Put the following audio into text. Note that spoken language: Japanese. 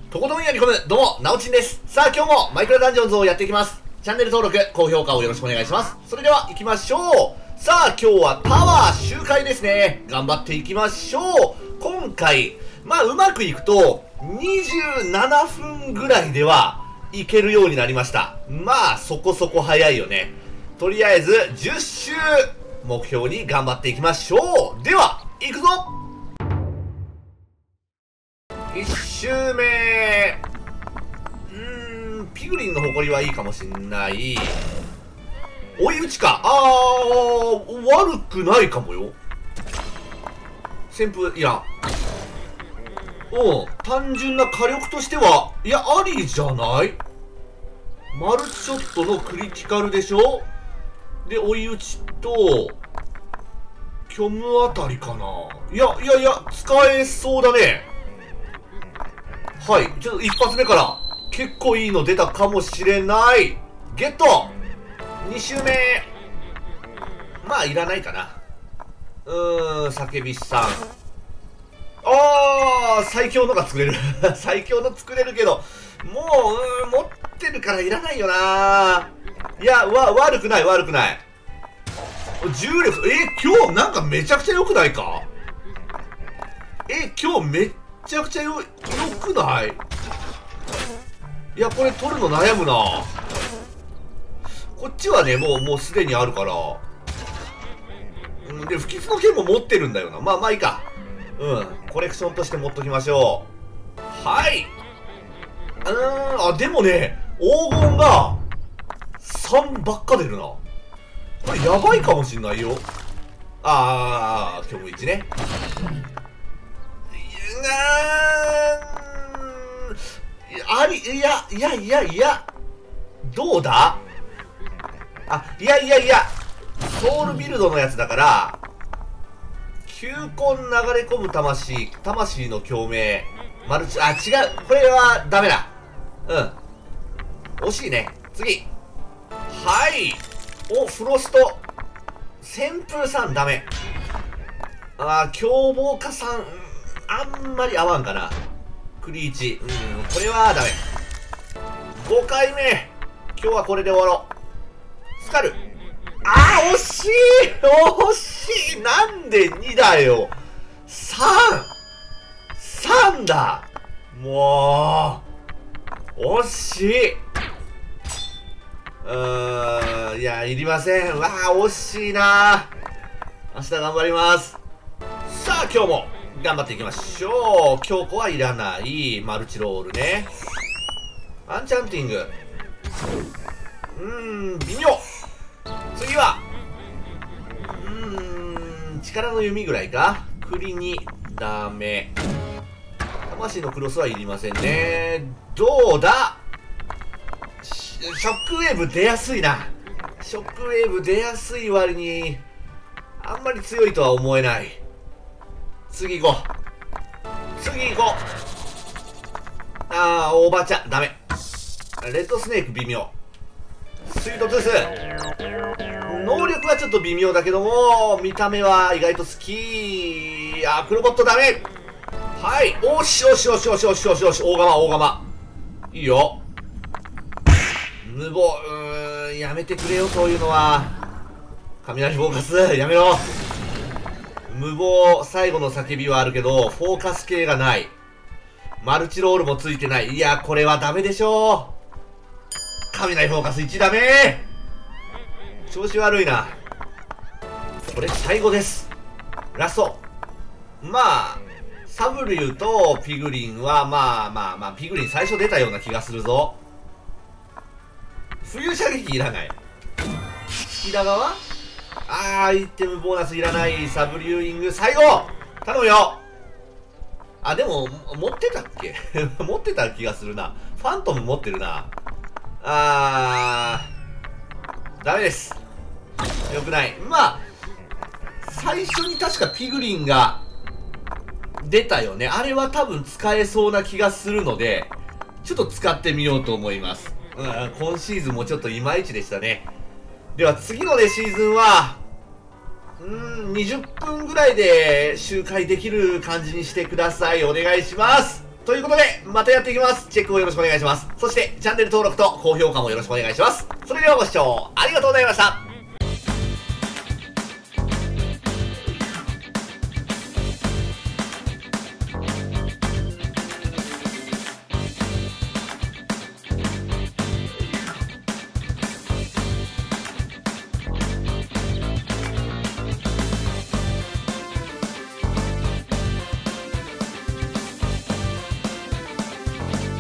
とことんやり込む、どうも、なおちんです。さあ、今日もマイクラダンジョンズをやっていきます。チャンネル登録、高評価をよろしくお願いします。それでは、行きましょう。さあ、今日はタワー周回ですね。頑張っていきましょう。今回、うまくいくと、27分ぐらいではいけるようになりました。そこそこ早いよね。とりあえず、10周、目標に頑張っていきましょう。では、行くぞ1周目。ピグリンの誇りはいいかもしんない。追い打ちか。悪くないかもよ。旋風いらん。単純な火力としては、いや、ありじゃない？マルチショットのクリティカルでしょ？で、追い打ちと、虚無あたりかな。いや、使えそうだね。はい、ちょっと一発目から結構いいの出たかもしれない。ゲット !2 周目。いらないかな。叫びさん。最強のが作れる。最強の作れるけど、もう、持ってるからいらないよな。いや、悪くない、悪くない。重力、今日なんかめちゃくちゃ良くないか？今日めっちゃくちゃよくない？いや、これ取るの悩むな。こっちはね、もうすでにあるから。で、不吉の剣も持ってるんだよな。いいか。コレクションとして持っときましょう。はい。でもね、黄金が3ばっか出るな。これやばいかもしんないよ。虚無1ね。いや、どうだ？ソウルビルドのやつだから、球根流れ込む魂の共鳴、マルチ、違う、これはダメだ。惜しいね。次。はい。フロスト。旋風さんダメ。凶暴化さん、あんまり合わんかな。クリーチ。これはダメ。5回目。今日はこれで終わろう。スカル。惜しい！惜しい！なんで2だよ。3だ。もう、惜しい。いや、いりません。惜しいな。明日頑張ります。さあ、今日も頑張っていきましょう。強固はいらない。マルチロールね。アンチャンティング。微妙。次は、力の弓ぐらいか。栗に、ダメ。魂のクロスはいりませんね。どうだ？ショックウェーブ出やすいな。ショックウェーブ出やすい割に、あんまり強いとは思えない。次行こう。オーバーチャ、ダメ。レッドスネーク微妙。スイートトゥース。能力はちょっと微妙だけども、見た目は意外と好き。クロボットダメ。はい。大釜。いいよ。無謀。やめてくれよ、そういうのは。雷フォーカス、やめろ。無謀、最後の叫びはあるけど、フォーカス系がない。マルチロールもついてない。いや、これはダメでしょう。雷フォーカス1ダメ。調子悪いな。これ最後です。ラスト。サブリューとピグリンはピグリン最初出たような気がするぞ。冬射撃いらない。隙田側？アイテムボーナスいらない。サブリューイング最後頼むよ。でも、持ってたっけ？持ってた気がするな。ファントム持ってるな。ダメです。よくない。最初に確かピグリンが出たよね。あれは多分使えそうな気がするので、ちょっと使ってみようと思います。今シーズンもちょっといまいちでしたね。では次のシーズンは、20分ぐらいで周回できる感じにしてください。お願いします。 ということで、またやっていきます。チェックをよろしくお願いします。そして、チャンネル登録と高評価もよろしくお願いします。それではご視聴ありがとうございました。